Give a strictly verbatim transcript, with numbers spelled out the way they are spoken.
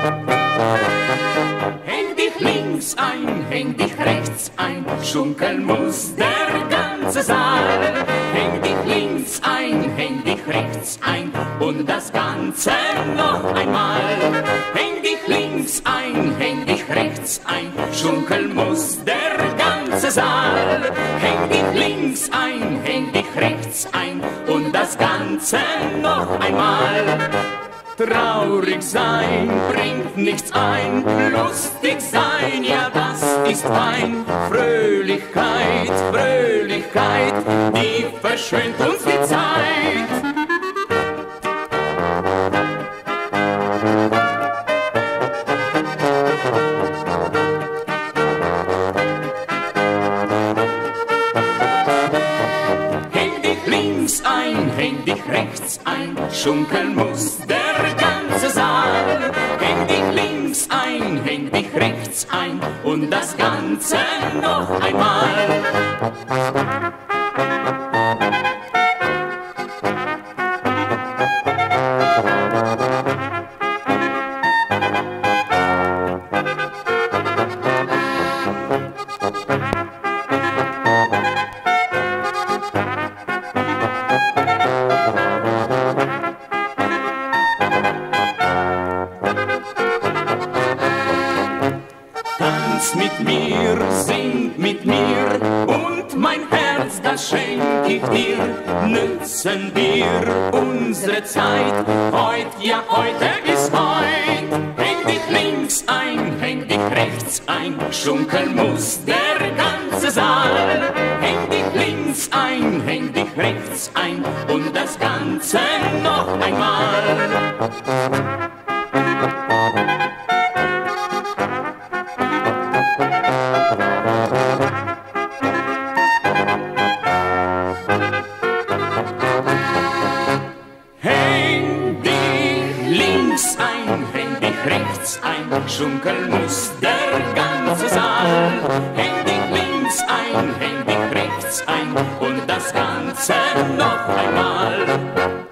Häng dich links ein, häng dich rechts ein, schunkeln muss der ganze Saal. Häng dich links ein, häng dich rechts ein und das Ganze noch einmal. Häng dich links ein, häng dich rechts ein, schunkeln muss der ganze Saal. Häng dich links ein, häng dich rechts ein und das Ganze noch einmal. Traurig sein bringt nichts ein, lustig sein, ja das ist fein. Fröhlichkeit, Fröhlichkeit, die verschönt uns die Zeit. Häng dich links ein, häng dich rechts ein, schunkeln muss der ganze Saal. Häng dich links ein, häng dich rechts ein und das Ganze noch einmal. Tanz mit mir, sing mit mir und mein Herz, das schenk ich dir. Nützen wir unsere Zeit, heut, ja heute ist heut. Häng dich links ein, häng dich rechts ein, schunkeln muss der ganze Saal. Häng dich links ein, häng dich rechts ein und das Ganze noch einmal. Häng dich links ein, häng dich rechts ein, schunkeln muss der ganze Saal. Häng dich links ein, häng dich rechts ein und das Ganze noch einmal.